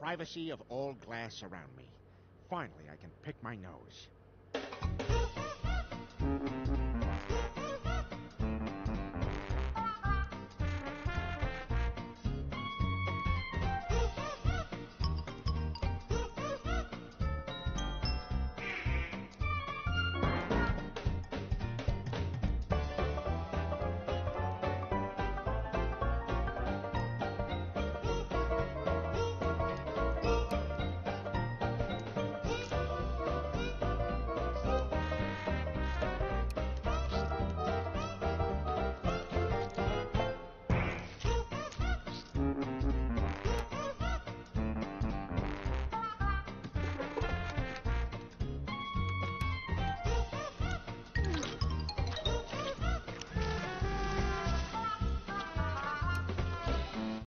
privacy of all glass around me. Finally, I can pick my nose.